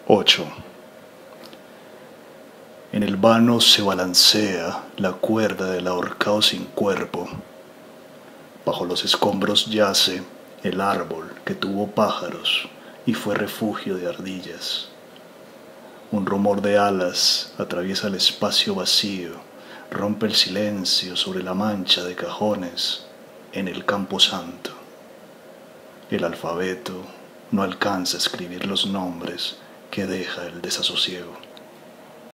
8. En el vano se balancea la cuerda del ahorcado sin cuerpo. Bajo los escombros yace el árbol que tuvo pájaros y fue refugio de ardillas. Un rumor de alas atraviesa el espacio vacío, rompe el silencio sobre la mancha de cajones en el campo santo. El alfabeto no alcanza a escribir los nombres que deja el desasosiego.